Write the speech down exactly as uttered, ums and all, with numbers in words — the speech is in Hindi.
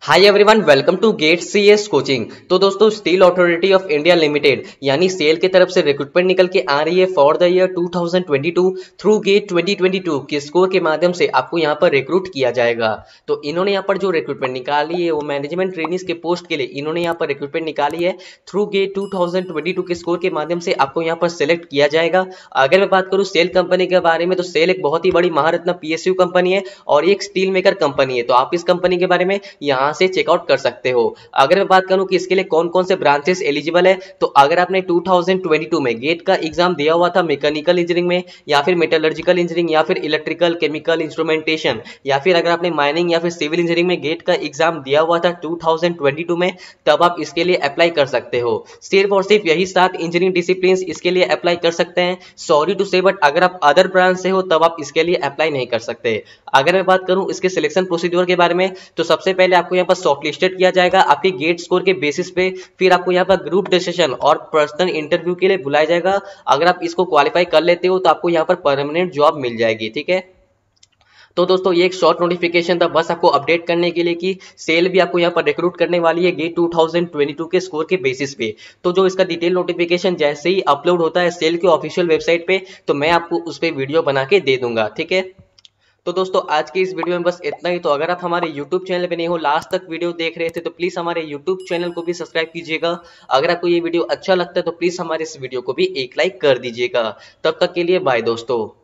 Hi everyone, welcome to GATE CS coaching. तो दोस्तों, steel authority of India limited यानी सेल की तरफ से रिक्रूटमेंट निकल के आ रही है for the year two thousand twenty two through GATE twenty twenty two के स्कोर के माध्यम से आपको यहाँ पर रिक्रूट किया जाएगा। तो इन्होंने यहाँ पर जो रिक्रूटमेंट निकाली है वो मैनेजमेंट ट्रेनिंग के पोस्ट के लिए इन्होंने यहाँ पर रिक्रूटमेंट निकाली है through GATE two thousand twenty two के स्कोर के माध्यम से आपको यहाँ पर सिलेक्ट किया जाएगा। अगर मैं बात करूँ सेल कंपनी के बारे में, तो सेल एक बहुत ही बड़ी महारत्न पीएसयू कंपनी है और एक स्टील मेकर कंपनी है। तो आप इस कंपनी के बारे में यहाँ से चेकआउट कर सकते हो। अगर मैं बात करूं कि इसके लिए कौन कौन से ब्रांचेस एलिजिबल है, तो अगर आपने टू थाउजेंड ट्वेंटी टू में गेट का एग्जाम दिया हुआ था मैकेनिकल इंजीनियरिंग में, या फिर मेटलर्जिकल इंजीनियरिंग, या फिर इलेक्ट्रिकल केमिकल इंस्ट्रूमेंटेशन, या फिर अगर आपने माइनिंग या फिर सिविल इंजीनियरिंग में गेट का एग्जाम दिया हुआ था टू थाउजेंड ट्वेंटी टू में, तब आप इसके लिए अप्लाई कर सकते हो। सिर्फ और सिर्फ यही सात इंजीनियरिंग डिसिप्लिन इसके लिए अप्लाई कर सकते हैं। सॉरी टू से, बट अगर आप अदर ब्रांच से हो तब आप इसके लिए अप्लाई नहीं कर सकते। अगर मैं बात करूं इसके सिलेक्शन प्रोसीड्योर के बारे में, तो सबसे पहले आपको यहाँ पर शॉर्टलिस्टेड किया जाएगा आपके गेट स्कोर के बेसिस पे। फिर आपको यहाँ पर ग्रुप डिस्कशन और पर्सनल इंटरव्यू के लिए बुलाया जाएगा। अगर आप इसको क्वालिफाई कर लेते हो तो आपको यहाँ पर परमानेंट जॉब मिल जाएगी। ठीक है, तो दोस्तों ये एक शॉर्ट नोटिफिकेशन था बस आपको अपडेट करने के लिए कि सेल भी आपको यहाँ पर रिक्रूट करने वाली है GATE two thousand twenty two के स्कोर के बेसिस पे। तो जो इसका डिटेल नोटिफिकेशन जैसे ही अपलोड होता है सेल के ऑफिशियल वेबसाइट पे, तो मैं आपको उस पर वीडियो बना के दे दूंगा। ठीक है, तो दोस्तों आज की इस वीडियो में बस इतना ही। तो अगर आप हमारे यूट्यूब चैनल पे नहीं हो, लास्ट तक वीडियो देख रहे थे, तो प्लीज हमारे यूट्यूब चैनल को भी सब्सक्राइब कीजिएगा। अगर आपको ये वीडियो अच्छा लगता है तो प्लीज हमारे इस वीडियो को भी एक लाइक कर दीजिएगा। तब तक के लिए बाय दोस्तों।